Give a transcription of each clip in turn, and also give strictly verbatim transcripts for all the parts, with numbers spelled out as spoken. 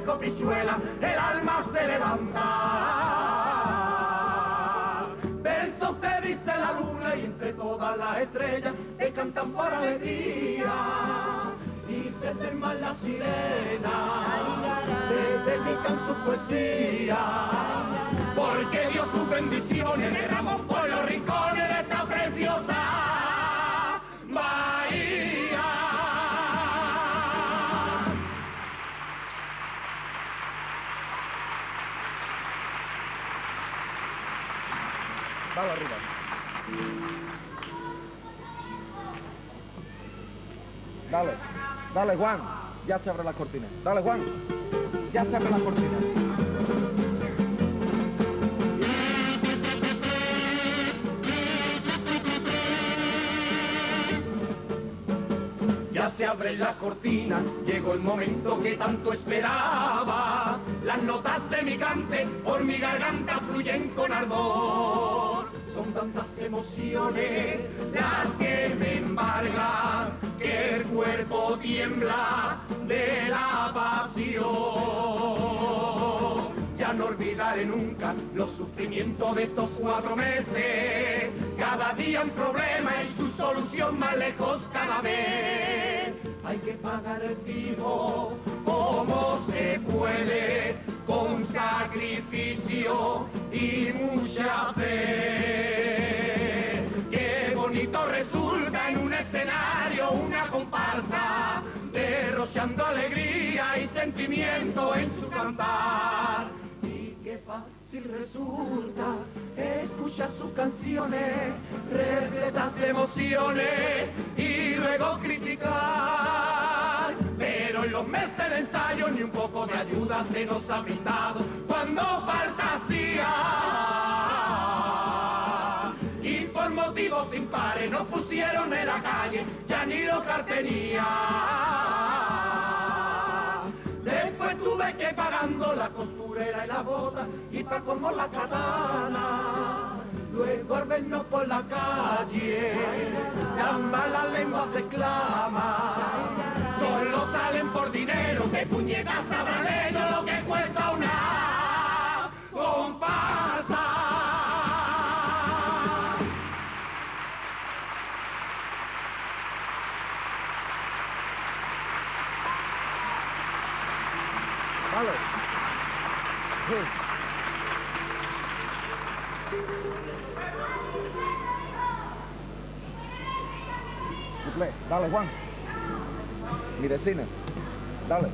coprichuela, el alma se levanta. Versos te dice la luna y entre todas las estrellas te cantan por alegría. Y desde el mar las sirenas te dedican su poesía. Porque Dios sus bendiciones derramó por los rincones de esta preciosa bahía. Vamos arriba. Dale, dale Juan, ya se abre la cortina. Dale Juan, ya se abre la cortina. Ya se abren las cortinas, llegó el momento que tanto esperaba. Las notas de mi cante por mi garganta fluyen con ardor. Son tantas emociones las que me embargan, que el cuerpo tiembla de la pasión. Ya no olvidaré nunca los sufrimientos de estos cuatro meses. Cada día un problema y su solución más lejos cada vez. Hay que pagar el fijo como se puede, con sacrificio y mucha fe. Qué bonito resulta en un escenario una comparsa, derrochando alegría y sentimiento en su cantar. Y qué fácil resulta escuchar sus canciones repletas de emociones y luego criticar. Pero en los meses de ensayo ni un poco de ayuda se nos ha brindado cuando falta hacía. Y por motivos impares nos pusieron en la calle, ya ni local tenía. Después tuve que pagando la costurera y la bota y pa' como la katana. Luego al vernos por la calle, ambas las lenguas se exclaman. Solo salen por dinero, que puñetas sabrán ellos lo que cuesta una comparsa. Vale. Sí. Suple, dale Juan. Mi vecina, dale.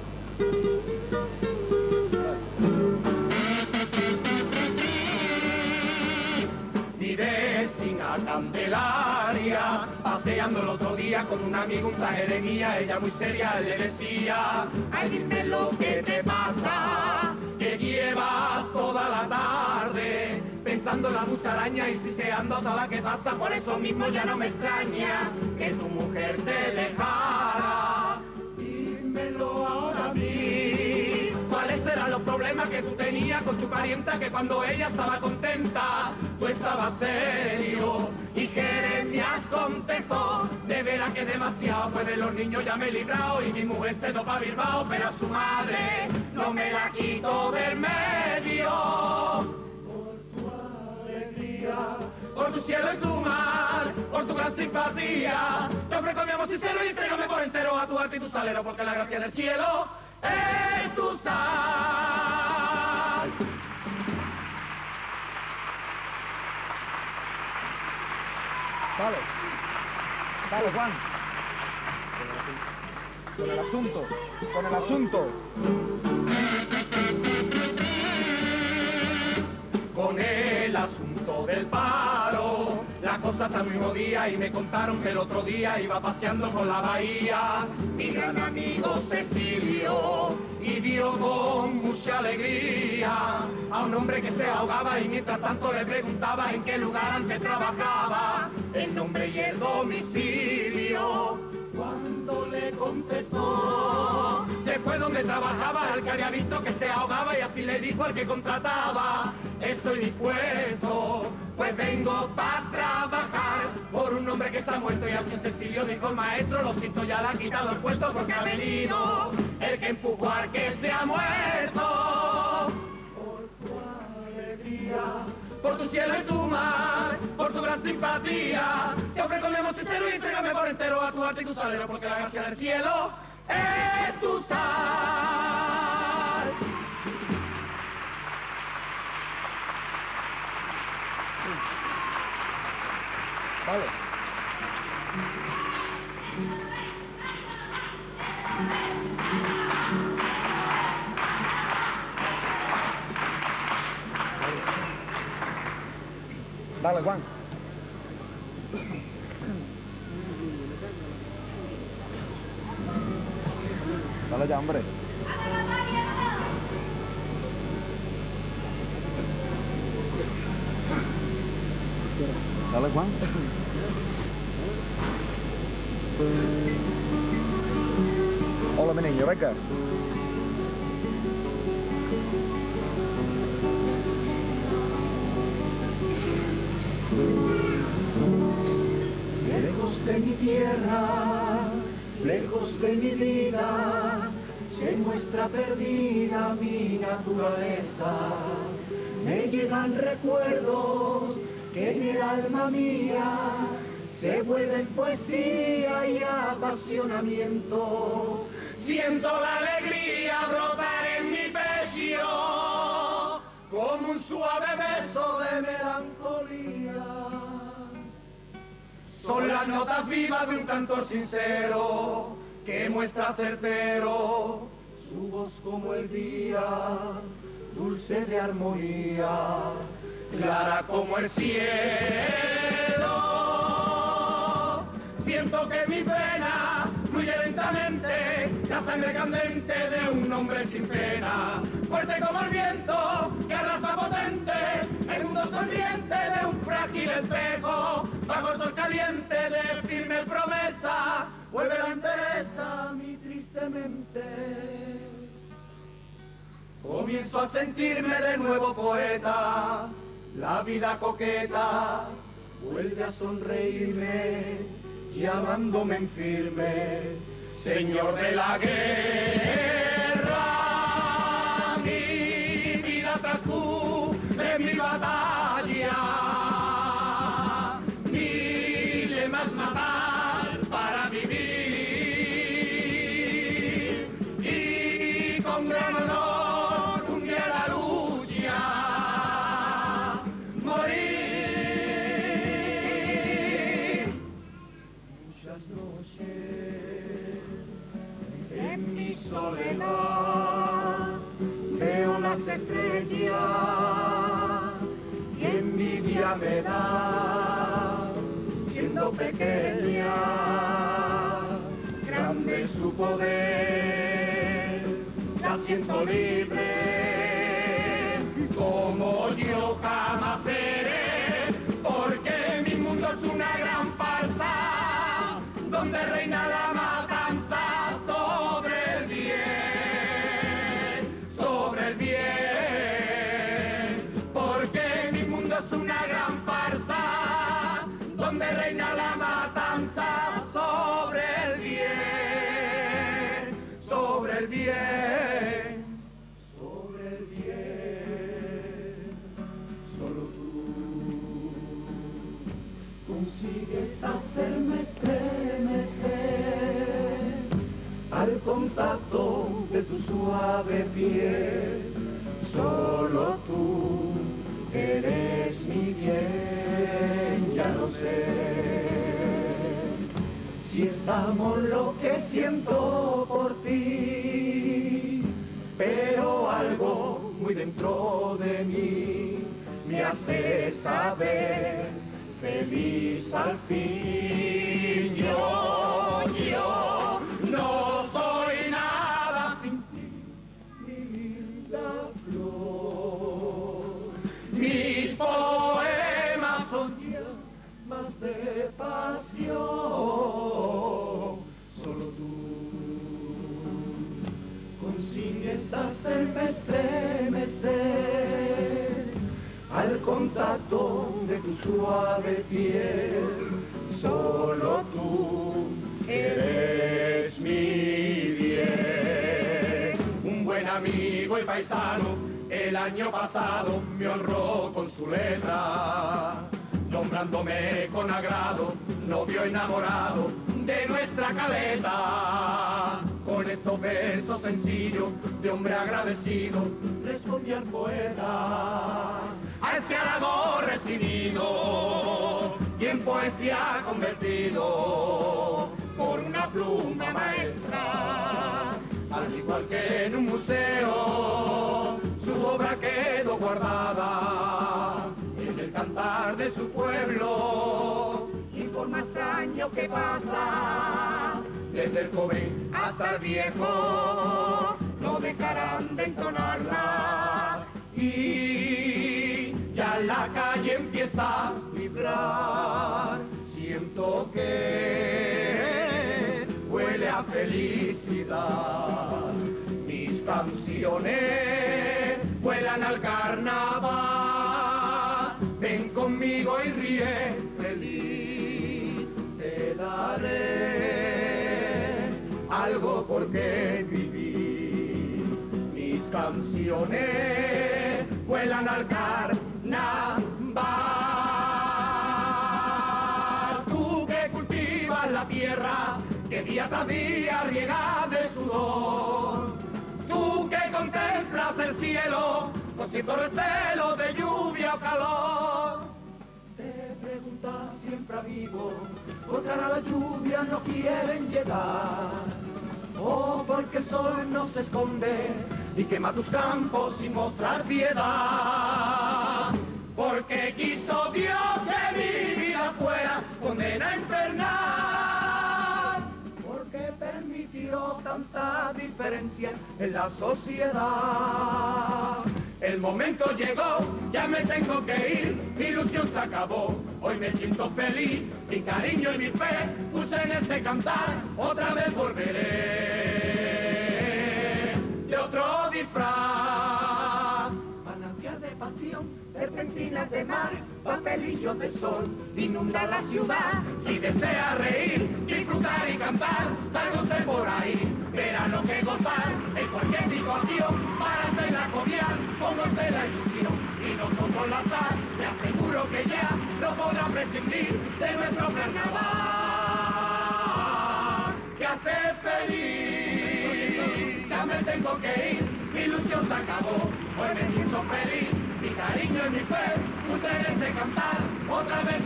Mi vecina Candelaria, paseando el otro día con un amigo, un traje de guía, ella muy seria le decía: ay, dime lo que te pasa, que llevas toda la tarde pensando en la musaraña y siseando toda la que pasa. Por eso mismo ya no me extraña que tu mujer te dejara. Dímelo ahora a mí, ¿cuáles eran los problemas que tú tenías con tu parienta, que cuando ella estaba contenta tú estabas serio? Y Jeremías contestó: de veras que demasiado, pues de los niños ya me he librado y mi mujer se va para Bilbao, pero a su madre no me la quito del medio. Por tu cielo y tu mar, por tu gran simpatía, te ofrezco mi amor sincero y entrégame por entero a tu arte y tu salero, porque la gracia del cielo es tu sal. Dale. Dale, Juan. Con el asunto, con el asunto. Con el asunto del paro, la cosa está muy jodida y me contaron que el otro día iba paseando por la bahía mi gran amigo Cecilio y vio con mucha alegría a un hombre que se ahogaba y mientras tanto le preguntaba en qué lugar antes trabajaba, el nombre y el domicilio. Cuando le contestó, se fue donde trabajaba, al que había visto que se ahogaba, y así le dijo al que contrataba: estoy dispuesto, pues vengo para trabajar por un hombre que se ha muerto. Y así Cecilio dijo el maestro: lo siento, ya le han quitado el puesto, porque ha venido el que empujó al que se ha muerto. cielo y tu mar, por tu gran simpatía, te ofrezco mi amor sincero y entrégame por entero a tu arte y tu salero, porque la gracia del cielo es tu sal. Vale. Dale, Juan. Dale ya, hombre. Dale, Juan. Hola, mi niño, venga. Lejos de mi tierra, lejos de mi vida, se muestra perdida mi naturaleza. Me llegan recuerdos que en el alma mía se vuelven poesía y apasionamiento. Siento la alegría brotar en mi pecho como un suave beso de melancolía. Son las notas vivas de un cantor sincero que muestra certero su voz como el día, dulce de armonía, clara como el cielo. Siento que mi pena fluye lentamente, la sangre candente de un hombre sin pena, fuerte como el viento que arrasa potente, el mundo sonriente de un frágil espejo, bajo el sol caliente de firme promesa, vuelve la entereza a mí tristemente. Comienzo a sentirme de nuevo poeta, la vida coqueta vuelve a sonreírme, llamándome en firme, señor de la guerra. Mi vida transcurre en mi batalla, mi lema es matar para vivir, y con gran honor un día la lucha, morir. Muchas noches en mi soledad veo las estrellas y envidia me da, siendo pequeña, grande su poder, la siento libre, como yo jamás seré, porque mi mundo es una gran farsa, donde reina la matanza sobre el bien, sobre el bien, porque mi mundo es una gran farsa, donde reina la matanza sobre el bien, sobre el bien, sobre el bien. Solo tú consigues hacerme estremecer al contacto de tu suave piel. Solo tú eres mi bien, ya lo sé. Si es amor lo que siento por ti, pero algo muy dentro de mí me hace saber feliz al fin. Yo, yo no soy nada sin ti, mi linda flor. Mis poemas son llamas de pasión. Solo tú consigues hacerme estremecer al contacto de tu suave piel. Solo tú eres mi bien, un buen amigo y paisano el año pasado me honró con su letra, nombrándome con agrado, novio enamorado de nuestra caleta. Con estos versos sencillos de hombre agradecido, respondí al poeta, a ese halago recibido y en poesía convertido por una pluma maestra. Al igual que en un museo, su obra quedó guardada en el cantar de su pueblo, y por más años que pasa, desde el joven hasta el viejo, no dejarán de entonarla, y ya la calle empieza a vibrar. Siento que huele a felicidad, mis canciones vuelan al carnaval. Ven conmigo y ríe feliz, te daré algo por qué vivir. Mis canciones vuelan al carnaval. Tú que cultivas la tierra, que día tras día riega de sudor, tú que contemplas el cielo con cierto recelo de lluvia o calor, te preguntas siempre amigo, ¿por qué ahora las lluvias no quieren llegar? O porque el sol no se esconde y quema tus campos sin mostrar piedad. Porque quiso Dios que mi vida fuera condena infernal, porque permitió tanta diferencia en la sociedad. El momento llegó, ya me tengo que ir, mi ilusión se acabó, hoy me siento feliz, mi cariño y mi fe puse en este cantar, otra vez volveré de otro disfraz. Manantial de pasión, serpentinas de mar, papelillos de sol, inunda la ciudad. Si desea reír, disfrutar y cantar, salga usted por ahí, verá lo que gozar, en cualquier situación, para hacerla jovial, ponga usted la ilusión, y nosotros la sal, le aseguro que ya no podrá prescindir de nuestro carnaval, que hace feliz. Ya me tengo que ir, mi ilusión se acabó, hoy me siento feliz, mi cariño y mi fe puse en este cantar, otra vez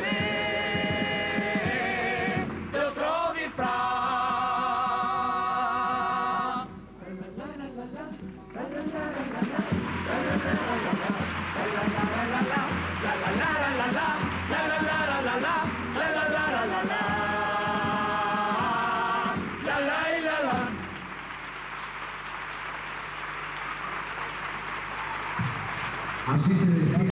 volveré de otro disfraz. Así se